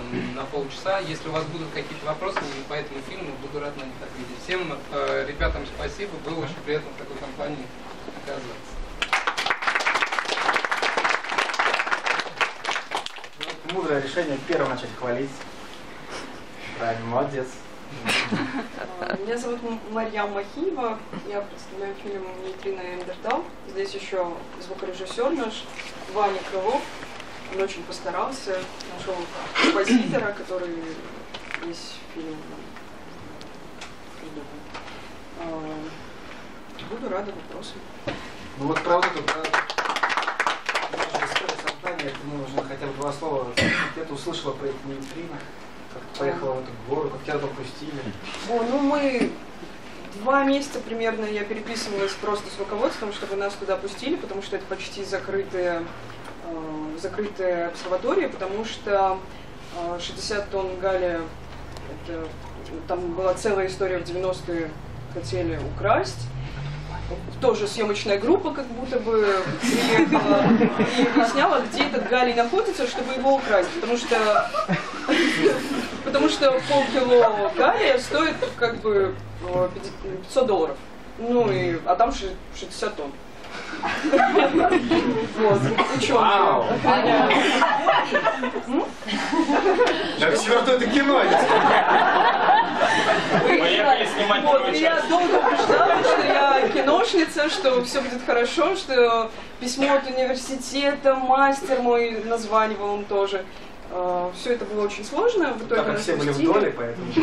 там на полчаса. Если у вас будут какие-то вопросы по этому фильму, буду рад на них ответить. Всем ребятам спасибо, было очень приятно в такой компании оказаться. Мудрое решение первым начать хвалить. Правильно, молодец. Меня зовут Марьям Махиева, я представляю фильм «Нейтрино и Эндердал». Здесь еще звукорежиссер наш Ваня Крылов. Он очень постарался, нашел композитора, который весь фильм придумал. Буду рада вопросам. Ну вот правда, история создания, мы уже хотя бы 2 слова. Где-то услышала про эти нейтрино, как поехала в эту гору, как тебя пропустили. Ну мы 2 месяца примерно я переписывалась просто с руководством, чтобы нас туда пустили, потому что это почти закрытая обсерватория, потому что 60 тонн галлия, там была целая история, в 90-е хотели украсть. Тоже съемочная группа как будто бы приехала и выясняла, где этот галлий находится, чтобы его украсть. Потому что полкило галлия стоит как бы $500. А там 60 тонн. Вот, ученые. Так все равно это кино. Вот, я долго убеждала, что я киношница, что все будет хорошо, что письмо от университета, мастер мой названивал, он тоже. Все это было очень сложно. В итоге так как все были в доле, поэтому...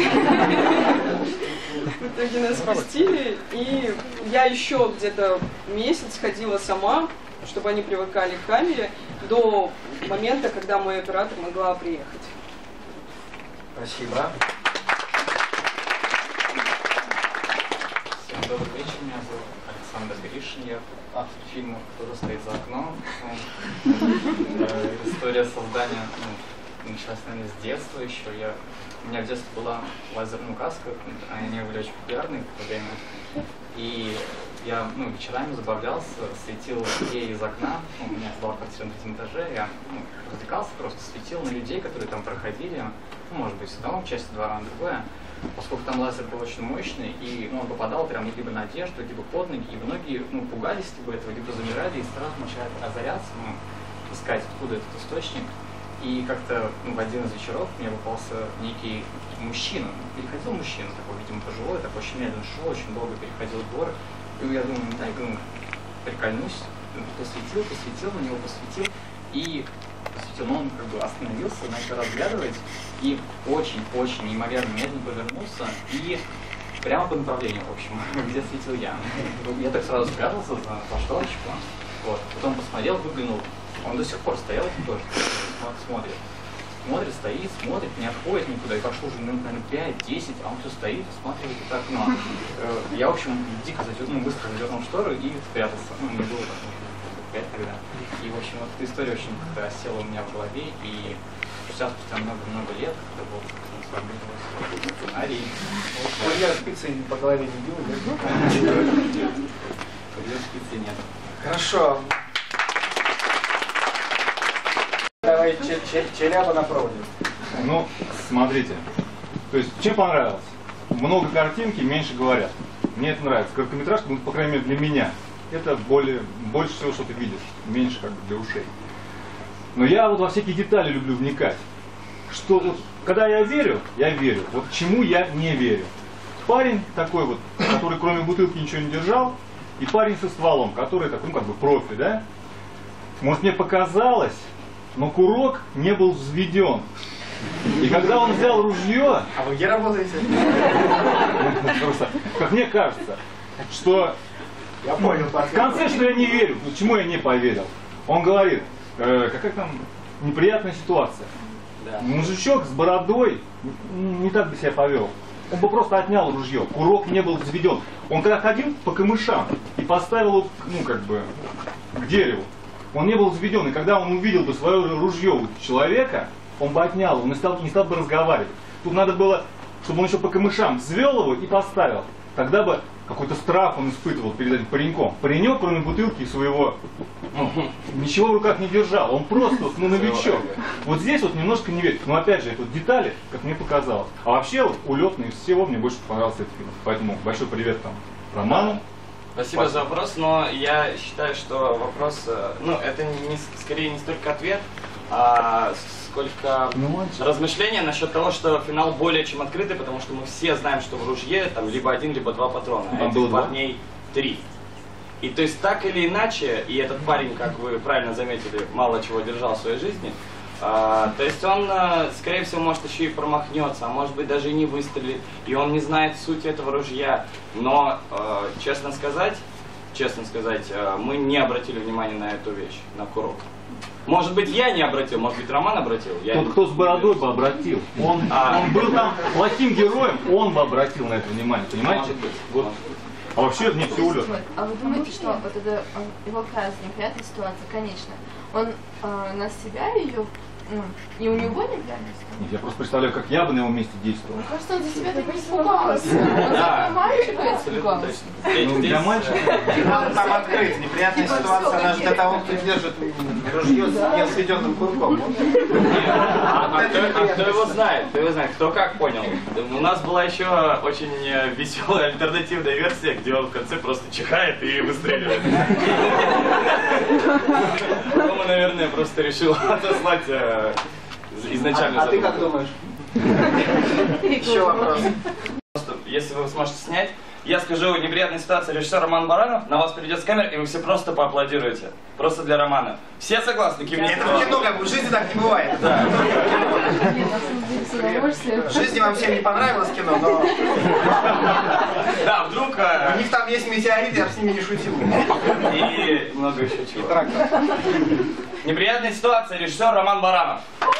В итоге нас пустили, и я еще где-то месяц ходила сама, чтобы они привыкали к камере, до момента, когда мой оператор могла приехать. Спасибо. Всем добрый вечер, меня зовут Александр Гришин, я автор фильма «Кто-то стоит за окном». История создания началась, наверное, с детства еще. У меня в детстве была лазерная указка, они были очень популярны в то время. И я вечерами забавлялся, светил ей из окна. У меня была квартира на 3-м этаже, я развлекался, просто светил на людей, которые там проходили. Может быть, с одной части двора на другое. Поскольку там лазер был очень мощный, и он попадал прям либо на одежду, либо под ноги, и многие пугались этого, либо замирали и сразу начали озаряться, искать, откуда этот источник. И как-то в один из вечеров мне попался некий мужчина, переходил мужчина, такой, видимо, пожилой, такой очень медленно шел, очень долго переходил двор. И я думаю, прикольнусь, посветил на него, и посветил, но он как бы остановился, начал разглядывать, и очень неимоверно медленно повернулся, и прямо по направлению, в общем, где светил я. Я так сразу спрятался за шторочку, вот, потом посмотрел, выглянул. Он до сих пор стоял тоже, смотрит, стоит, не отходит никуда, и прошло уже минут, наверное, 5-10, а он все стоит, осматривает это окно. Я, в общем, дико быстро задернул штору и спрятался. Мне было 5 тогда. И, в общем, вот эта история очень как-то осела у меня в голове, и сейчас, спустя много лет, когда был сформировался сценарий. Курьер спицей по голове не бил, да? Курьер спицей нет. Хорошо. Давай Челяба на проводе. Смотрите. То есть, чем понравилось? Много картинки, меньше говорят. Мне это нравится. Короткометражка, по крайней мере, для меня. Это больше всего, что ты видишь. Меньше как бы для ушей. Но я вот во всякие детали люблю вникать. Что вот, когда я верю. Вот чему я не верю. Парень такой вот, который кроме бутылки ничего не держал. И парень со стволом, который такой, как бы профи, да? Может, мне показалось, но курок не был взведен. И когда он взял ружье... А вы где работаете? Просто, как мне кажется, что... Я понял. В конце, что я не верю. Чему я не поверил? Он говорит, какая там неприятная ситуация. Да. Мужичок с бородой не так бы себя повел. Он бы просто отнял ружье. Курок не был взведен. Он когда ходил по камышам и поставил, к дереву, он не был взведен. И когда он увидел бы свое ружье у человека, он бы отнял его, он не стал бы разговаривать. Тут надо было, чтобы он еще по камышам взвел его и поставил. Тогда бы какой-то страх он испытывал перед этим пареньком. Паренек, кроме бутылки своего, ничего в руках не держал. Он просто новичок. Вот здесь вот немножко не верит. Но опять же, это вот детали, как мне показалось. А вообще, вот улетно из всего мне больше понравился этот фильм. Поэтому большой привет там Роману. Спасибо за вопрос, но я считаю, что вопрос, ну, это скорее не столько ответ, а сколько размышления насчет того, что финал более чем открытый, потому что мы все знаем, что в ружье там либо 1, либо 2 патрона, а этих парней 3. И то есть так или иначе, и этот парень, как вы правильно заметили, мало чего держал в своей жизни, то есть он, скорее всего, может еще и промахнется, а может быть даже и не выстрелит, и он не знает сути этого ружья, но, честно сказать, мы не обратили внимания на эту вещь, на курок. Может быть, я не обратил, может быть, Роман обратил. Тот, кто с бородой бы обратил. Он был там плохим героем, он бы обратил на это внимание, понимаете? Вот. А вообще не все улет. А вы думаете, что вот это его казнь, неприятная ситуация, конечно, он на себя ее, и у него неприятность? Нет, я просто представляю, как я бы на его месте действовал. Мне кажется, он за себя так не испугался. Он за мальчика испугался. Ну, для мальчика. Там открыть. Неприятная ситуация, она же для того, кто держит ружье с неосветенным курком. А кто его знает? Кто как понял? У нас была еще очень веселая альтернативная версия, где он в конце просто чихает и выстреливает. Потом он, наверное, просто решил отослать изначально. А ты как думаешь? Еще вопрос. Просто, если вы сможете снять, я скажу неприятная ситуация, режиссер Роман Баранов, на вас перейдет с камеры, и вы все просто поаплодируете. Просто для Романа. Все согласны? Кивните. Это в кино, как бы в жизни так не бывает. Да. В жизни вам всем не понравилось кино, но Да, вдруг... у них там есть метеорит, я с ними не шутил. И много еще чего. Неприятная ситуация, режиссер Роман Баранов.